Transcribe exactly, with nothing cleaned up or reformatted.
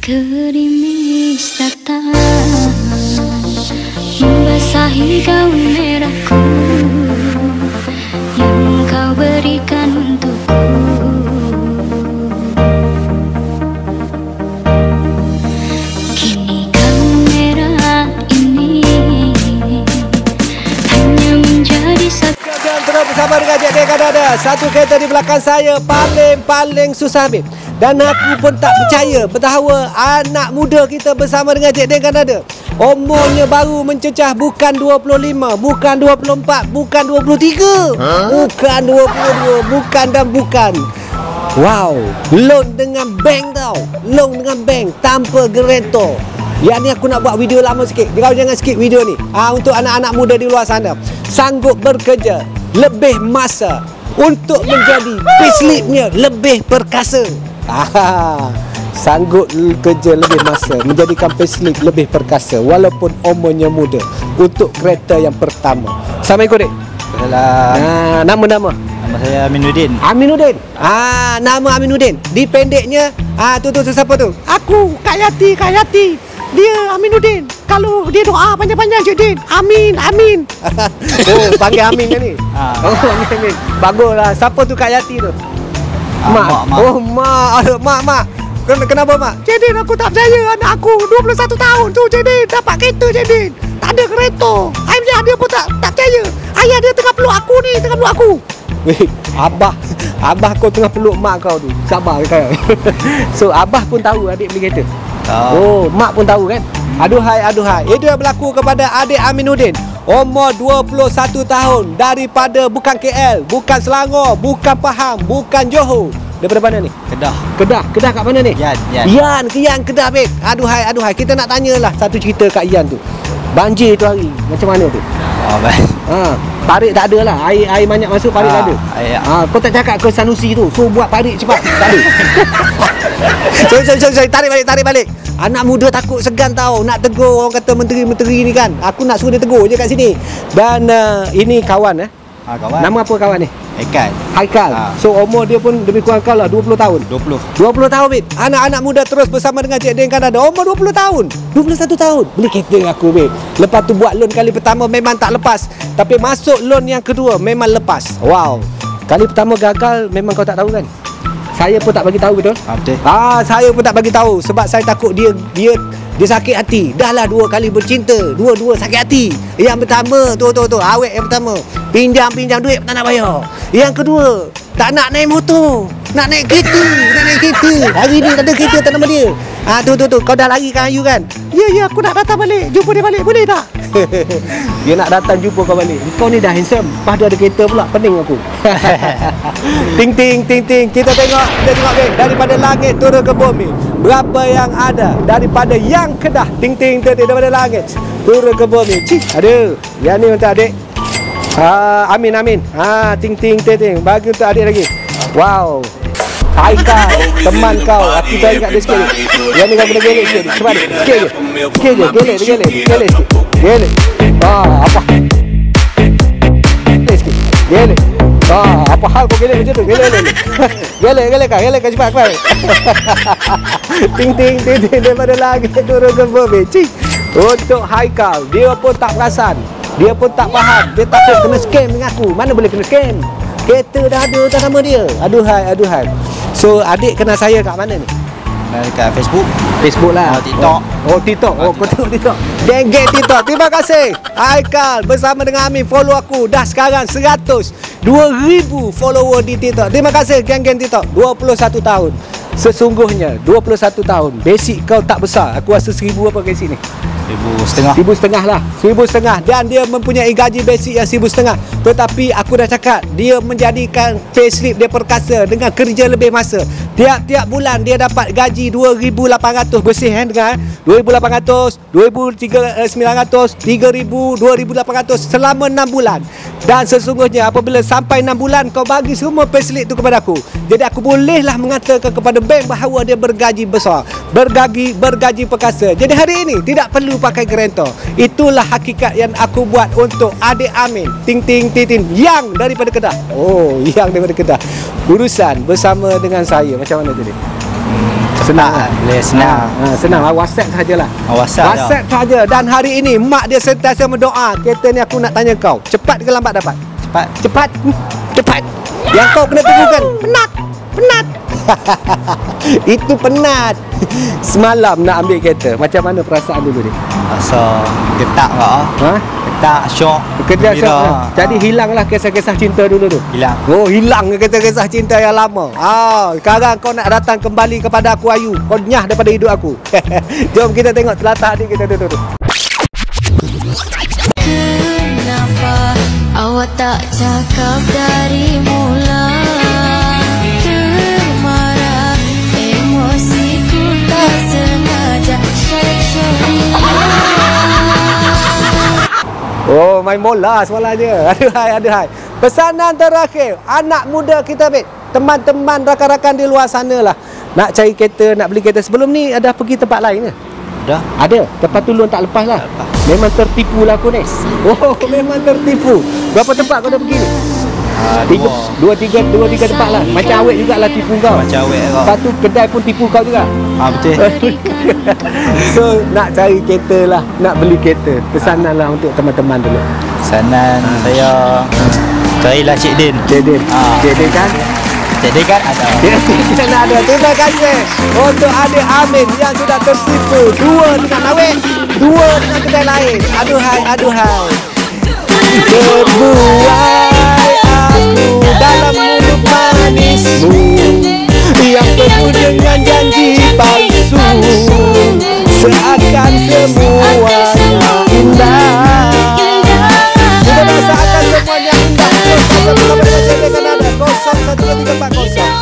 Gerimis datang membasahi gaun merahku yang kau berikan untukku. Kini gaun merah ini hanya menjadi satu. Dan terus bersama dengan Cik Din Kanada. Satu kereta di belakang saya paling-paling susah ambil. Dan aku pun tak percaya bahawa anak muda kita bersama dengan Cik Din Kanada umurnya baru mencecah bukan dua puluh lima, bukan dua puluh empat, bukan dua puluh tiga, bukan dua puluh dua, bukan dan bukan. Wow, loan dengan bank tau. Loan dengan bank tanpa gereto. Yang ni aku nak buat video lama sikit. Kau jangan skip video ni. Ah, untuk anak-anak muda di luar sana sanggup bekerja lebih masa untuk menjadi payslipnya lebih perkasa. Ah, sanggup kerja lebih masa menjadikan payslip lebih perkasa walaupun umurnya muda untuk kereta yang pertama. Assalamualaikum, Dik. Salam. Nah, nama-nama. Nama saya Aminuddin. Aminuddin. Ah, nama Aminuddin. Dipendeknya ah tu tu, tu siapa tu? Aku, Kak Yati, Kak Yati. Dia Aminuddin. Kalau dia doa panjang-panjang Cik Din. Amin, amin. Oh, panggil Amin kan ni? Ah. Oh, Amin, Amin. Baguslah. Siapa tu Kak Yati tu? Ah, mak. mak, mak. Oh, mak. Aduh, mak, mak. Ken- Kenapa, mak? Cik Din, aku tak percaya anak aku dua puluh satu tahun tu, Cik Din. Dapat kereta, Cik Din. Tak ada kereta. Ayah dia pun tak tak percaya. Ayah dia tengah peluk aku ni, tengah peluk aku. Weh, abah. Abah kau tengah peluk mak kau tu. Sabar kau. So, abah pun tahu adik beli kereta. Tahu. Oh, mak pun tahu kan? Aduhai, aduhai. Itu yang berlaku kepada adik Aminuddin. Umur dua puluh satu tahun. Daripada bukan K L, bukan Selangor, bukan Pahang, bukan Johor. Daripada mana ni? Kedah. Kedah. Kedah kat mana ni? Yan, Yan. Yan, ke Yan, Kedah, babe. Aduhai, aduhai. Kita nak tanyalah satu cerita kat Yan tu. Banjir tu hari. Macam mana tu? Oh, baik. Ha, parit tak ada lah. Air air banyak masuk, parit Ah, tak ada. air- Ha, kau tak cakap ke Sanusi tu, suruh buat parit cepat. Tak ada. sorry, sorry, sorry, sorry. Tarik balik, tarik balik. Anak muda takut segan tau nak tegur orang kata menteri-menteri ni kan. Aku nak suruh dia tegur je kat sini. Dan uh, ini kawan eh. Ha, kawan. Nama apa kawan ni? Ekan. Haikal. Ah. So umur dia pun lebih kurang kau lah dua puluh tahun. dua puluh. dua puluh tahun, babe. Anak-anak muda terus bersama dengan Cik Din Kanada. Umur dua puluh tahun. dua puluh satu tahun. Beli kereta dengan aku, babe. Lepas tu buat loan kali pertama memang tak lepas. Tapi masuk loan yang kedua memang lepas. Wow. Kali pertama gagal memang kau tak tahu kan? Saya pun tak bagi tahu, betul? Ha, betul. Ah, saya pun tak bagi tahu sebab saya takut dia dia dia sakit hati. Dah lah dua kali bercinta, dua-dua sakit hati. Yang pertama tu tu tu awet yang pertama. Pinjam-pinjam duit tak nak bayar. Yang kedua, tak nak naik motor, nak naik kereta, nak naik kereta. Hari ni tak ada kereta tak nama dia. Ah tu tu tu kau dah lari kan Ayu kan? Ya ya aku nak datang balik. Jumpa dia balik boleh tak? Dia nak datang jumpa kau balik. Kau ni dah handsome, lepas tu ada kereta pula, pening aku. Ting ting ting ting. Kita tengok, kita tengok geng, daripada langit turun ke bumi. Berapa yang ada daripada yang Kedah. Ting ting ting ting, daripada langit turun ke bumi. Cih, ada. Yang ni untuk adik. Ah, amin amin. Ah, ting ting ting ting. Bagi untuk adik lagi. Wow. Haikal, teman kau. Aku dah ingat dia sikit ni. Yang ni kau kena gelek sikit ni. Cepat ni. Sikit je. Sikit je. Gelek dia gelek. Gelek sikit. Gelek. Ah, apa? Gelek sikit. Gelek. Ah, apa hal kau gelek macam tu? Gelek gelek. Gelek gelek kau. Gelek kau cepat cepat. Ting ting ting ting daripada langit turun ke bumi. Cik. Untuk Haikal, dia pun tak perasan. Dia pun tak faham. Dia takut kena scam dengan aku. Mana boleh kena scam? Kereta dah ada atas nama dia. Aduhai, aduhai. So, adik kenal saya kat mana ni? Dekat Facebook. Facebook lah. Oh, TikTok. Oh, oh TikTok. Oh, Oh, kau tengok TikTok. Geng-geng TikTok. Terima kasih. Haikal bersama dengan Amin follow aku. Dah sekarang seratus dua ribu follower di TikTok. Terima kasih geng-geng TikTok. dua puluh satu tahun. Sesungguhnya dua puluh satu tahun. Basic kau tak besar. Aku rasa seribu apa basic ni? Seribu setengah. Seribu setengah lah. Seribu setengah. Dan dia mempunyai gaji basic yang seribu setengah. Tetapi aku dah cakap, dia menjadikan payslip dia perkasa dengan kerja lebih masa. Tiap-tiap bulan dia dapat gaji dua ribu lapan ratus bersih eh, dengar. dua ribu lapan ratus, dua ribu sembilan ratus, tiga ribu, dua ribu lapan ratus selama enam bulan. Dan sesungguhnya apabila sampai enam bulan kau bagi semua payslip tu kepada aku. Jadi aku bolehlah mengatakan kepada bank bahawa dia bergaji besar, bergaji bergaji perkasa. Jadi hari ini tidak perlu pakai gerantor. Itulah hakikat yang aku buat untuk adik Amin. Ting ting ting ting yang daripada Kedah. Oh, yang daripada Kedah. Urusan bersama dengan saya macam mana tadi? Senang. Ah, boleh senang. Ha, senang lah, WhatsApp sajalah. Ah, WhatsApp je. WhatsApp saja. Dan hari ini mak dia sentiasa berdoa. Kereta ni aku nak tanya kau, cepat ke lambat dapat? Cepat. Cepat. Hmm, Cepat. Yang kau kena tunggukan, penat. Penat. Itu penat. Semalam nak ambil kereta. Macam mana perasaan dulu ni? Rasa getak ke? Ha? Getak, syok. Kerja Gembira. syok. Jadi Ah, hilanglah kisah-kisah cinta dulu tu. hilang. Oh, hilang kisah-kisah cinta yang lama. Ah, sekarang kau nak datang kembali kepada aku, Ayu. Kau nyah daripada hidup aku. Jom kita tengok telatah adik kita dulu. Kenapa awak tak cakap dari mula? Termarah emosiku tak sengaja. Oh, main bola soalannya. Aduhai, aduhai. Pesanan terakhir, anak muda kita, Bet. Teman-teman, rakan-rakan di luar sana lah. Nak cari kereta, nak beli kereta. Sebelum ni ada pergi tempat lain ke? Dah. Ada. Tempat Tulun tak lepas lah. lepas. Memang tertipu lah aku, Nes. Oh, memang tertipu. Berapa tempat kau dah pergi ni? Ah, Tiga, dua. dua, tiga, dua, tiga tempat lah. Macam awet jugalah tipu kau. Macam awet kau. Lepas tu kedai pun tipu kau juga. Ah, betul. So, nak cari kereta lah. Nak beli kereta. Pesanan lah untuk teman-teman dulu. Sanan saya carilah Cik Din. Cik Din. Ah. Cik Din kan? Cik Din kan ada. Kita nak ada. Terima kasih untuk adik Amin yang sudah tersipu. Dua dengan awet, dua dengan kedai lain. Aduhai, aduhai. Terbuai aku dalam mulut manismu yang penuh dengan janji palsu. Seakan semuanya indah. Kita dah seakan semuanya indah. Terus saja bersama dengan Cik Din kan ada. Kosong satu tiga empat kosong.